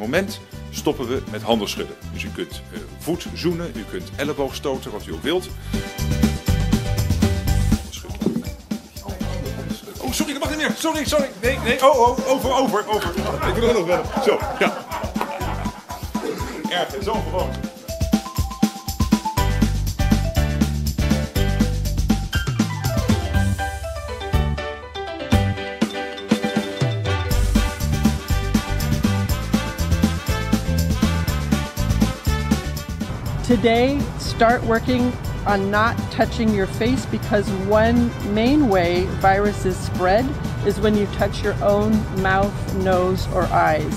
moment stoppen we met handen schudden. Dus u kunt voet zoenen, u kunt elleboog stoten, wat u ook wilt. Oh, sorry, dat mag niet meer. Sorry. Nee. Over. Ik doe er nog wel. Zo, ja. Erg, zo gewoon. Today, start working on not touching your face, because one main way viruses spread is when you touch your own mouth, nose, or eyes.